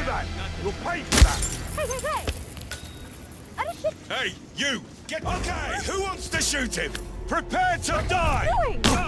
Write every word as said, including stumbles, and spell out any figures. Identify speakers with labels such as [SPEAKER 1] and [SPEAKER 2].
[SPEAKER 1] that! You'll pay for that!
[SPEAKER 2] Hey, hey, hey! Are shit!
[SPEAKER 1] Hey, you! Get... Okay, who wants to shoot him? Prepare to die!
[SPEAKER 2] What are you doing?